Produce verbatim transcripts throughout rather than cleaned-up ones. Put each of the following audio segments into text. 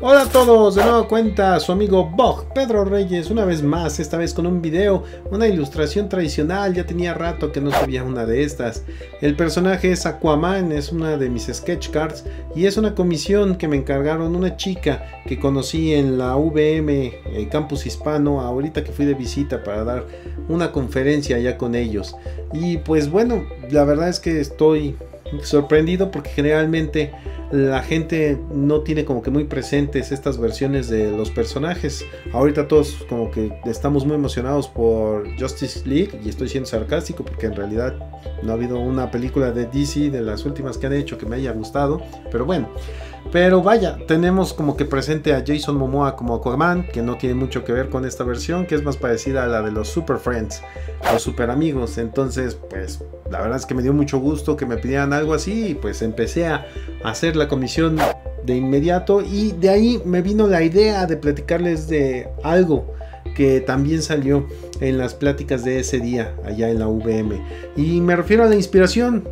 Hola a todos, de nueva cuenta su amigo Bog Pedro Reyes, una vez más, esta vez con un video, una ilustración tradicional. Ya tenía rato que no subía una de estas. El personaje es Aquaman, es una de mis sketch cards y es una comisión que me encargaron una chica que conocí en la U V M, el campus hispano, ahorita que fui de visita para dar una conferencia allá con ellos. Y pues bueno, la verdad es que estoy sorprendido porque generalmente la gente no tiene como que muy presentes estas versiones de los personajes. Ahorita todos como que estamos muy emocionados por Justice League, y estoy siendo sarcástico porque en realidad no ha habido una película de D C de las últimas que han hecho que me haya gustado, pero bueno. Pero vaya, tenemos como que presente a Jason Momoa como Aquaman, que no tiene mucho que ver con esta versión, que es más parecida a la de los Super Friends, los Super Amigos. Entonces, pues, la verdad es que me dio mucho gusto que me pidieran algo así, y pues empecé a hacer la comisión de inmediato, y de ahí me vino la idea de platicarles de algo que también salió en las pláticas de ese día allá en la U V M, y me refiero a la inspiración.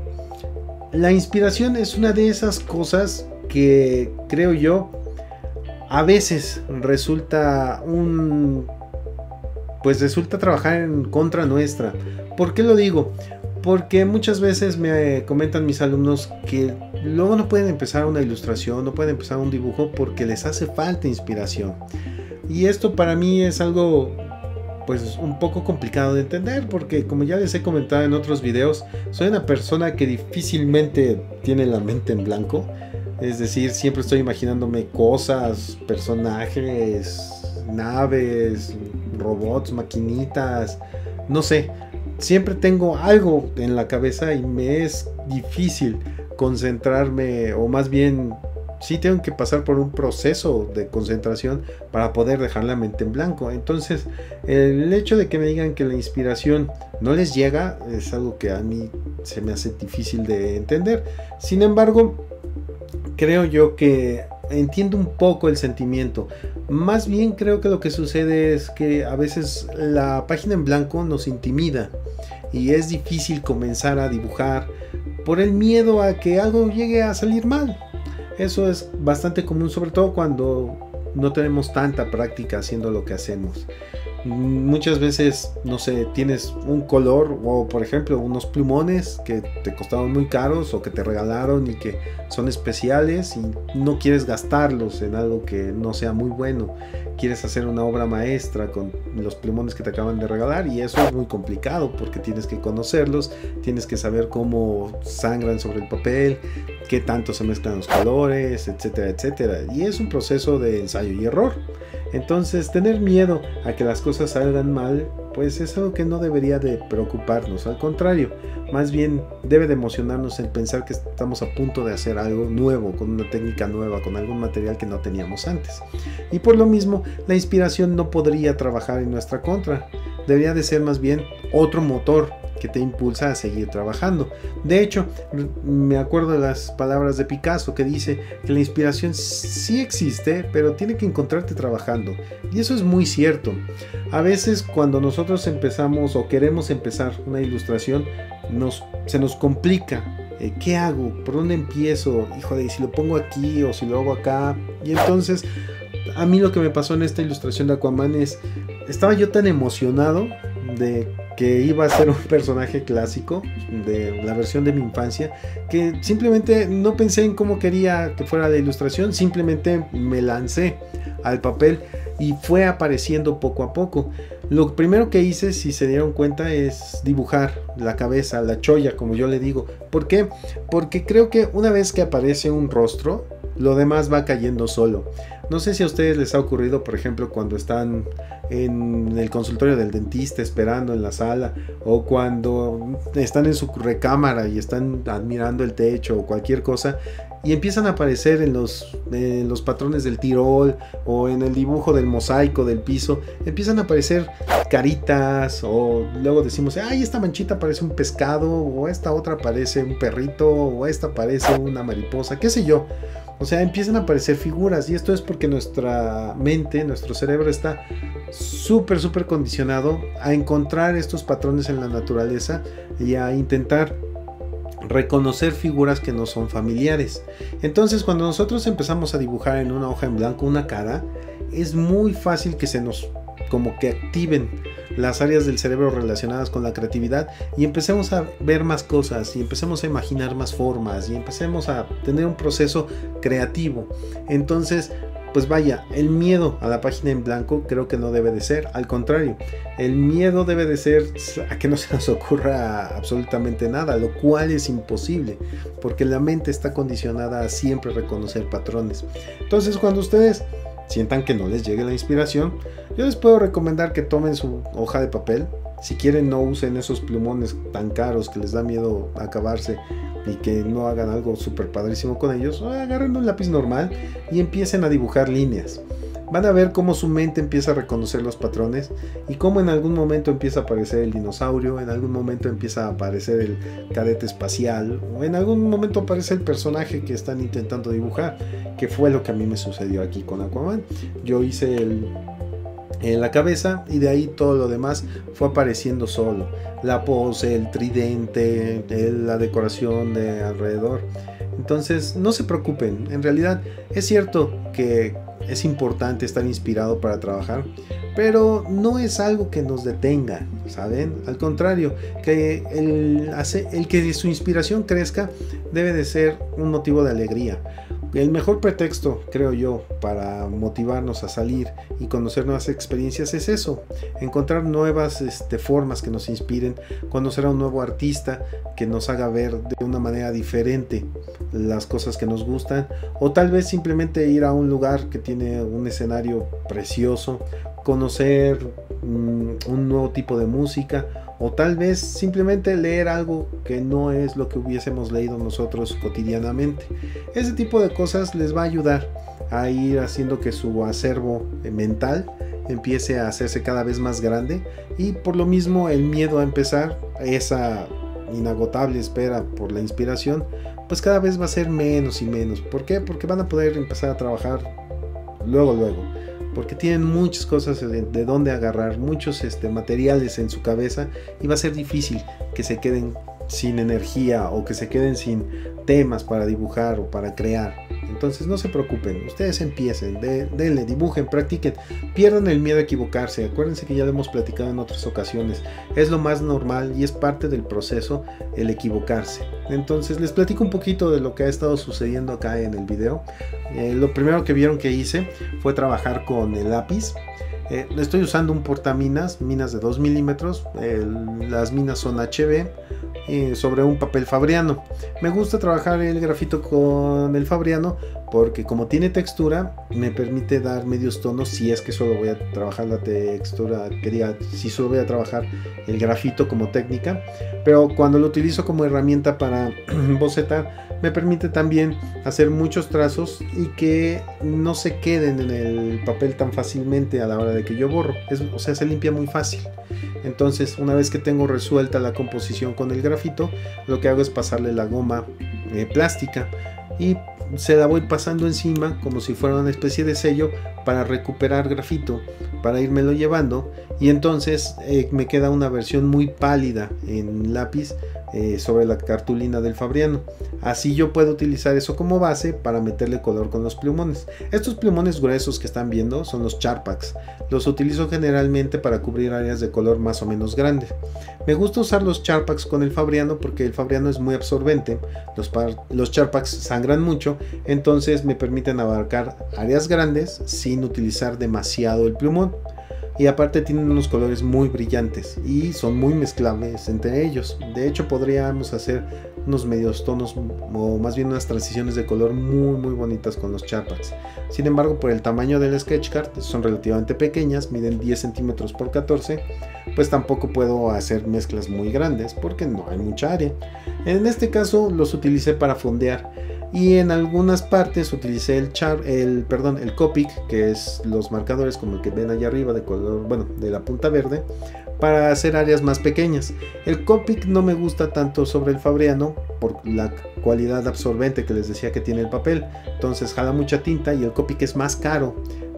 La inspiración es una de esas cosas que creo yo a veces resulta un pues resulta trabajar en contra nuestra. ¿Por qué lo digo? Porque muchas veces me comentan mis alumnos que luego no pueden empezar una ilustración, no pueden empezar un dibujo porque les hace falta inspiración. Y esto para mí es algo pues un poco complicado de entender, porque como ya les he comentado en otros videos, soy una persona que difícilmente tiene la mente en blanco. Es decir, siempre estoy imaginándome cosas, personajes, naves, robots, maquinitas, no sé. Siempre tengo algo en la cabeza y me es difícil concentrarme, o más bien, sí tengo que pasar por un proceso de concentración para poder dejar la mente en blanco. Entonces, el hecho de que me digan que la inspiración no les llega es algo que a mí se me hace difícil de entender. Sin embargo, creo yo que entiendo un poco el sentimiento. Más bien creo que lo que sucede es que a veces la página en blanco nos intimida y es difícil comenzar a dibujar por el miedo a que algo llegue a salir mal. Eso es bastante común, sobre todo cuando no tenemos tanta práctica haciendo lo que hacemos. Muchas veces, no sé, tienes un color o por ejemplo unos plumones que te costaron muy caros o que te regalaron y que son especiales, y no quieres gastarlos en algo que no sea muy bueno. Quieres hacer una obra maestra con los plumones que te acaban de regalar, y eso es muy complicado porque tienes que conocerlos, tienes que saber cómo sangran sobre el papel, qué tanto se mezclan los colores, etcétera, etcétera. Y es un proceso de ensayo y error. Entonces, tener miedo a que las cosas salgan mal, pues es algo que no debería de preocuparnos. Al contrario, más bien debe de emocionarnos el pensar que estamos a punto de hacer algo nuevo, con una técnica nueva, con algún material que no teníamos antes. Y por lo mismo, la inspiración no podría trabajar en nuestra contra. Debería de ser más bien otro motor que te impulsa a seguir trabajando. De hecho, me acuerdo de las palabras de Picasso, que dice que la inspiración sí existe, pero tiene que encontrarte trabajando. Y eso es muy cierto. A veces cuando nosotros empezamos o queremos empezar una ilustración, nos, se nos complica. Eh, ¿Qué hago? ¿Por dónde empiezo? Híjole, si lo pongo aquí o si lo hago acá. Y entonces, a mí lo que me pasó en esta ilustración de Aquaman es, estaba yo tan emocionado de que iba a ser un personaje clásico de la versión de mi infancia, que simplemente no pensé en cómo quería que fuera la ilustración, simplemente me lancé al papel y fue apareciendo poco a poco. Lo primero que hice, si se dieron cuenta, es dibujar la cabeza, la cholla, como yo le digo. ¿Por qué? Porque creo que una vez que aparece un rostro, lo demás va cayendo solo. No sé si a ustedes les ha ocurrido, por ejemplo, cuando están en el consultorio del dentista esperando en la sala, o cuando están en su recámara y están admirando el techo o cualquier cosa, y empiezan a aparecer en los, en los patrones del tirol o en el dibujo del mosaico del piso, empiezan a aparecer caritas, o luego decimos, ay, esta manchita parece un pescado, o esta otra parece un perrito, o esta parece una mariposa, qué sé yo. O sea, empiezan a aparecer figuras, y esto es porque nuestra mente, nuestro cerebro está súper, súper condicionado a encontrar estos patrones en la naturaleza y a intentar reconocer figuras que no son familiares. Entonces, cuando nosotros empezamos a dibujar en una hoja en blanco una cara, es muy fácil que se nos como que activen las áreas del cerebro relacionadas con la creatividad y empecemos a ver más cosas y empecemos a imaginar más formas y empecemos a tener un proceso creativo. Entonces, pues vaya, el miedo a la página en blanco creo que no debe de ser, al contrario, el miedo debe de ser a que no se nos ocurra absolutamente nada, lo cual es imposible, porque la mente está condicionada a siempre reconocer patrones. Entonces, cuando ustedes sientan que no les llegue la inspiración, yo les puedo recomendar que tomen su hoja de papel. Si quieren, no usen esos plumones tan caros que les da miedo acabarse y que no hagan algo súper padrísimo con ellos. Agarren un lápiz normal y empiecen a dibujar líneas. Van a ver cómo su mente empieza a reconocer los patrones y cómo en algún momento empieza a aparecer el dinosaurio, en algún momento empieza a aparecer el cadete espacial, o en algún momento aparece el personaje que están intentando dibujar, que fue lo que a mí me sucedió aquí con Aquaman. Yo hice el, en la cabeza y de ahí todo lo demás fue apareciendo solo. La pose, el tridente, el, la decoración de alrededor. Entonces no se preocupen, en realidad es cierto que es importante estar inspirado para trabajar, pero no es algo que nos detenga, ¿saben? Al contrario, que el, el que su inspiración crezca debe de ser un motivo de alegría. El mejor pretexto, creo yo, para motivarnos a salir y conocer nuevas experiencias es eso, encontrar nuevas este, formas que nos inspiren, conocer a un nuevo artista que nos haga ver de una manera diferente las cosas que nos gustan, o tal vez simplemente ir a un lugar que tiene un escenario precioso, conocer um, un nuevo tipo de música, o tal vez simplemente leer algo que no es lo que hubiésemos leído nosotros cotidianamente. Ese tipo de cosas les va a ayudar a ir haciendo que su acervo mental empiece a hacerse cada vez más grande, y por lo mismo el miedo a empezar, esa inagotable espera por la inspiración, pues cada vez va a ser menos y menos. ¿Por qué? Porque van a poder empezar a trabajar luego luego, porque tienen muchas cosas de, de dónde agarrar, muchos este, materiales en su cabeza, y va a ser difícil que se queden sin energía o que se queden sin temas para dibujar o para crear. Entonces no se preocupen, ustedes empiecen, de, denle, dibujen, practiquen, pierdan el miedo a equivocarse. Acuérdense que ya lo hemos platicado en otras ocasiones, es lo más normal y es parte del proceso el equivocarse. Entonces les platico un poquito de lo que ha estado sucediendo acá en el video. Eh, lo primero que vieron que hice fue trabajar con el lápiz. Eh, estoy usando un portaminas, minas de dos milímetros, eh, las minas son H B, eh, sobre un papel fabriano. Me gusta trabajar el grafito con el fabriano porque como tiene textura me permite dar medios tonos si es que solo voy a trabajar la textura, quería, si solo voy a trabajar el grafito como técnica, pero cuando lo utilizo como herramienta para bocetar me permite también hacer muchos trazos y que no se queden en el papel tan fácilmente a la hora de que yo borro. Es, o sea, se limpia muy fácil. Entonces, una vez que tengo resuelta la composición con el grafito, lo que hago es pasarle la goma eh, plástica y se la voy pasando encima como si fuera una especie de sello para recuperar grafito, para irmelo llevando, y entonces eh, me queda una versión muy pálida en lápiz eh, sobre la cartulina del fabriano. Así yo puedo utilizar eso como base para meterle color con los plumones. Estos plumones gruesos que están viendo son los Charpax. Los utilizo generalmente para cubrir áreas de color más o menos grandes. Me gusta usar los Charpax con el fabriano porque el fabriano es muy absorbente. Los, los Charpax sangran mucho, entonces me permiten abarcar áreas grandes sin utilizar demasiado el plumón. Y aparte tienen unos colores muy brillantes y son muy mezclables entre ellos. De hecho podríamos hacer unos medios tonos o más bien unas transiciones de color muy muy bonitas con los Charpax. Sin embargo, por el tamaño del sketch card, son relativamente pequeñas, miden diez centímetros por catorce, pues tampoco puedo hacer mezclas muy grandes porque no hay mucha área. En este caso los utilicé para fondear, y en algunas partes utilicé el char, el perdón, el Copic, que es los marcadores como el que ven allá arriba de color, bueno, de la punta verde, para hacer áreas más pequeñas. El Copic no me gusta tanto sobre el fabriano por la cualidad absorbente que les decía que tiene el papel, entonces jala mucha tinta y el Copic es más caro,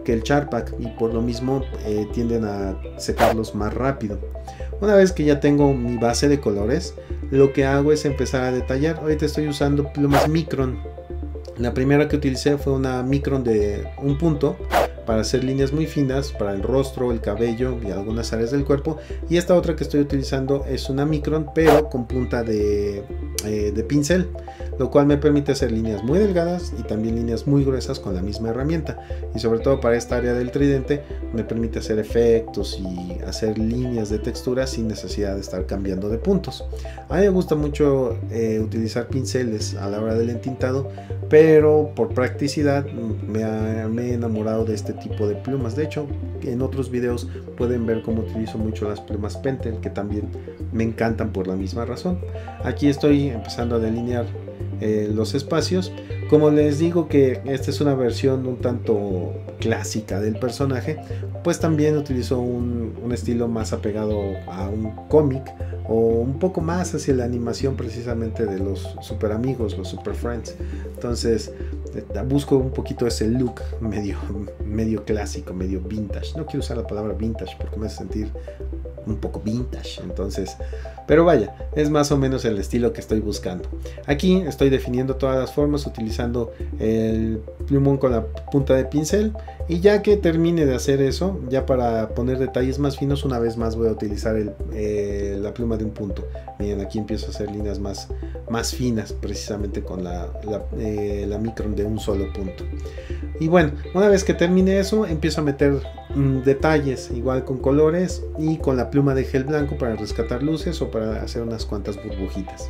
que el Charpak y por lo mismo eh, tienden a secarlos más rápido. Una vez que ya tengo mi base de colores, lo que hago es empezar a detallar. Ahorita estoy usando plumas Micron. La primera que utilicé fue una Micron de un punto para hacer líneas muy finas para el rostro, el cabello y algunas áreas del cuerpo, y esta otra que estoy utilizando es una Micron pero con punta de, eh, de pincel, lo cual me permite hacer líneas muy delgadas y también líneas muy gruesas con la misma herramienta, y sobre todo para esta área del tridente me permite hacer efectos y hacer líneas de textura sin necesidad de estar cambiando de puntos. A mí me gusta mucho eh, utilizar pinceles a la hora del entintado, pero por practicidad me, ha, me he enamorado de este tipo de plumas. De hecho, en otros videos pueden ver cómo utilizo mucho las plumas Pentel, que también me encantan por la misma razón. Aquí estoy empezando a delinear eh, los espacios. Como les digo que esta es una versión un tanto clásica del personaje, pues también utilizo un, un estilo más apegado a un cómic o un poco más hacia la animación precisamente de los super amigos, los super friends. Entonces busco un poquito ese look medio, medio clásico, medio vintage. No quiero usar la palabra vintage porque me hace sentir un poco vintage, entonces, pero vaya, es más o menos el estilo que estoy buscando. Aquí estoy definiendo todas las formas utilizando el plumón con la punta de pincel, y ya que termine de hacer eso, ya para poner detalles más finos, una vez más voy a utilizar el, eh, la pluma de un punto. Miren, aquí empiezo a hacer líneas más, más finas precisamente con la, la, eh, la Micron de un solo punto. Y bueno, una vez que termine eso, empiezo a meter mmm, detalles igual con colores y con la pluma de gel blanco para rescatar luces o para hacer unas cuantas burbujitas.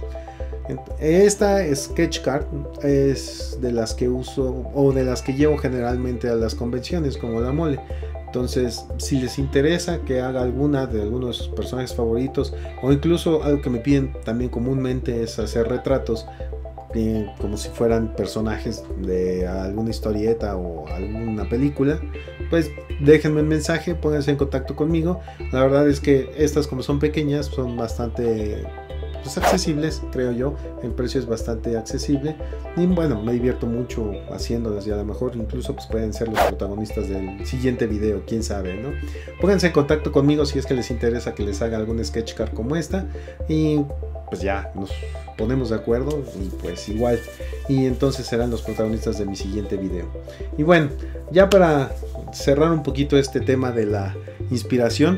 Esta sketch card es de las que uso o de las que llevo generalmente a las convenciones como la mole. Entonces, si les interesa que haga alguna de algunos de sus personajes favoritos, o incluso algo que me piden también comúnmente es hacer retratos eh, como si fueran personajes de alguna historieta o alguna película, pues déjenme un mensaje, pónganse en contacto conmigo. La verdad es que estas, como son pequeñas, son bastante pues, accesibles, creo yo. El precio es bastante accesible y bueno, me divierto mucho haciéndolas, y a lo mejor incluso pues, pueden ser los protagonistas del siguiente video, quién sabe, ¿no? Pónganse en contacto conmigo si es que les interesa que les haga algún sketch card como esta, y pues ya nos ponemos de acuerdo y pues igual, y entonces serán los protagonistas de mi siguiente video. Y bueno, ya para cerrar un poquito este tema de la inspiración,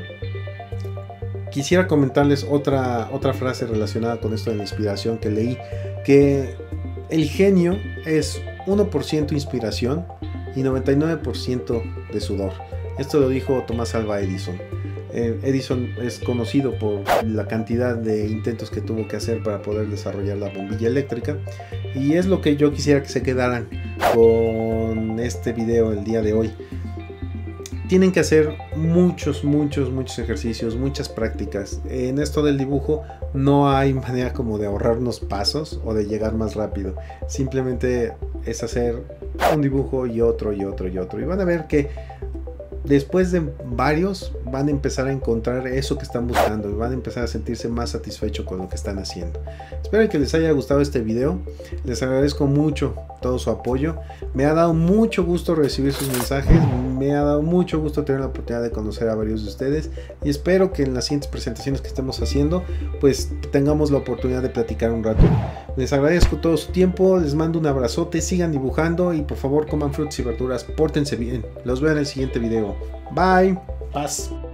quisiera comentarles otra, otra frase relacionada con esto de la inspiración que leí, que el genio es uno por ciento inspiración y noventa y nueve por ciento de sudor. Esto lo dijo Tomás Alva Edison. Eh, Edison es conocido por la cantidad de intentos que tuvo que hacer para poder desarrollar la bombilla eléctrica, y es lo que yo quisiera que se quedaran con este video el día de hoy. Tienen que hacer muchos, muchos, muchos ejercicios, muchas prácticas. En esto del dibujo no hay manera como de ahorrarnos pasos o de llegar más rápido. Simplemente es hacer un dibujo y otro y otro y otro. Y van a ver que después de varios van a empezar a encontrar eso que están buscando y van a empezar a sentirse más satisfechos con lo que están haciendo. Espero que les haya gustado este video. Les agradezco mucho todo su apoyo. Me ha dado mucho gusto recibir sus mensajes. Me ha dado mucho gusto tener la oportunidad de conocer a varios de ustedes. Y espero que en las siguientes presentaciones que estemos haciendo, pues tengamos la oportunidad de platicar un rato. Les agradezco todo su tiempo. Les mando un abrazote. Sigan dibujando y por favor coman frutas y verduras. Pórtense bien. Los veo en el siguiente video. Bye. Paz.